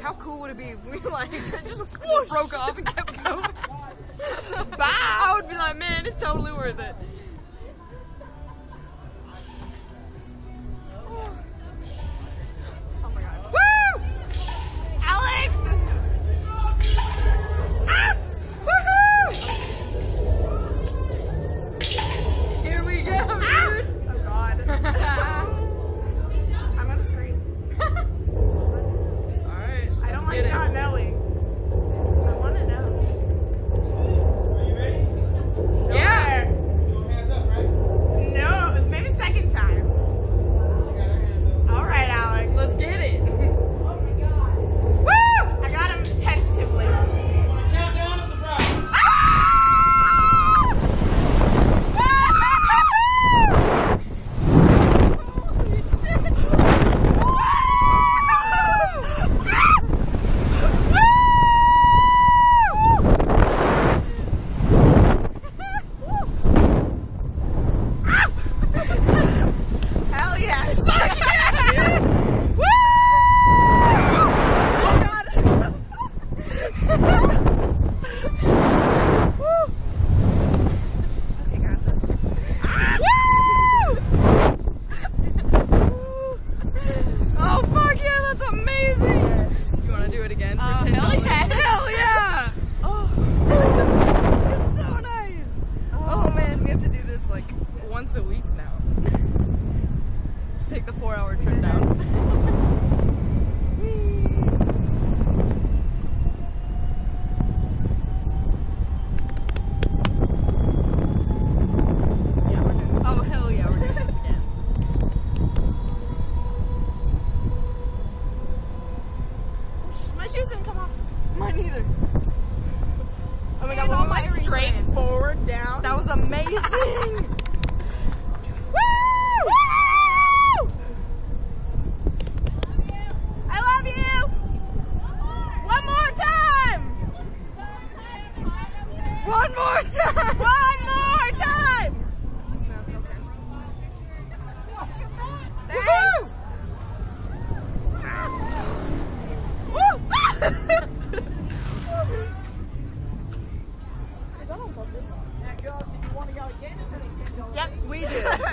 how cool would it be if we like just broke off and kept going? Bye! I would be like, man, it's totally worth it. Oh my god. Woo! Alex! Ah! Woohoo! Here we go, dude! Ah! Oh god. I'm gonna scream. Alright. I don't like not knowing. I want to know. Are you ready? Yeah! Your hands up, right? No, maybe second time. She got her hands up. All right, Alex. Let's get it! Woo! I got him tentatively. You want to count down or surprise? Hell yes. Woo! Oh god. Woo. Okay, got this. Oh fuck yeah, that's amazing! You wanna do it again for $10? hell yeah. Hell yeah! Oh, It's so nice! Oh man, we have to do this like once a week now. To take the 4-hour trip down. Yeah, we're doing this. Oh hell yeah, we're doing this again. my shoes didn't come off. Mine either. Oh my And god, on one my went straight rebrand. forward, down. That was amazing! Woo! I love you! One more time! One more time! One more time! Thanks! Woo! Now, girls, if you want to go again, it's only $10. Yep, We do.